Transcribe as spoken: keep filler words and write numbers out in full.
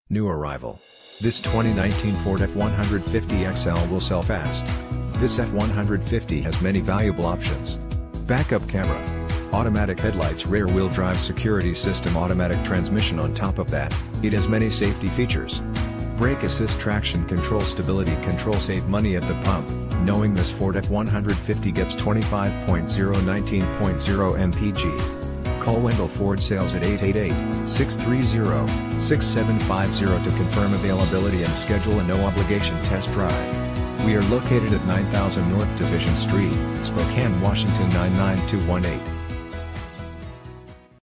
New arrival. This twenty nineteen Ford F one fifty X L will sell fast. This F one fifty has many valuable options. Backup camera, automatic headlights, rear wheel drive security system, automatic transmission. On top of that, it has many safety features. Brake assist, traction control, stability control. Save money at the pump, knowing this Ford F one fifty gets twenty-five point zero nineteen point zero M P G. Call Wendle Ford Sales at eight eight eight, six three zero, six seven five zero to confirm availability and schedule a no-obligation test drive. We are located at nine thousand North Division Street, Spokane, Washington nine nine two one eight.